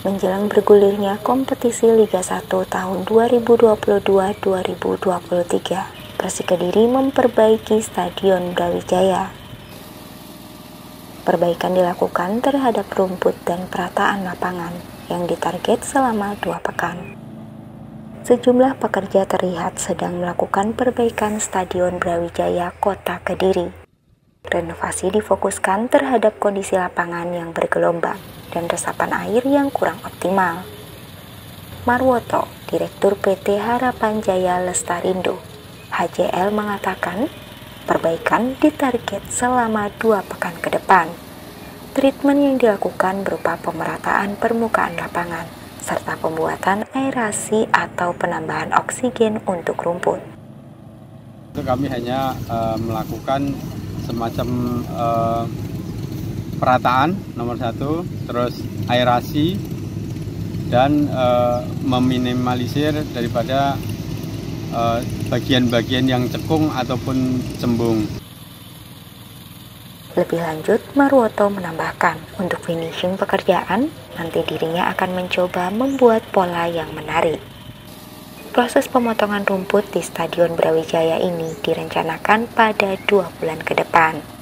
menjelang bergulirnya kompetisi Liga 1 tahun 2022-2023, Persik Kediri memperbaiki Stadion Brawijaya. Perbaikan dilakukan terhadap rumput dan perataan lapangan yang ditarget selama 2 pekan. Sejumlah pekerja terlihat sedang melakukan perbaikan Stadion Brawijaya Kota Kediri. Renovasi difokuskan terhadap kondisi lapangan yang bergelombang dan resapan air yang kurang optimal. Marwoto, Direktur PT Harapan Jaya Lestarindo, HJL mengatakan, perbaikan ditarget selama 2 pekan ke depan. Treatment yang dilakukan berupa pemerataan permukaan lapangan, serta pembuatan aerasi atau penambahan oksigen untuk rumput. Kami hanya melakukan semacam perataan nomor 1, terus aerasi, dan meminimalisir daripada bagian-bagian yang cekung ataupun cembung. Lebih lanjut, Marwoto menambahkan, untuk finishing pekerjaan, nanti dirinya akan mencoba membuat pola yang menarik. Proses pemotongan rumput di Stadion Brawijaya ini direncanakan pada 2 bulan ke depan.